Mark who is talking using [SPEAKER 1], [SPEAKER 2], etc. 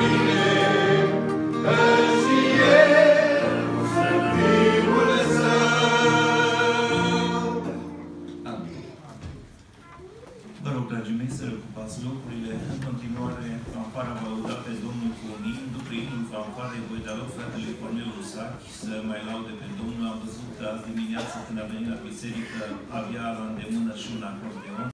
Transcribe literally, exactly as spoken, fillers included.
[SPEAKER 1] Vă rog, dragii mei, să ocupați locurile. În continuare, fanfara va lăuda pe Domnul cu un imn. După imnul fanfarei voi da loc fratele Cornel Rusachi să mai laude pe Domnul. Am văzut că azi dimineață, când a venit la biserică, avea la îndemână și un acordeon.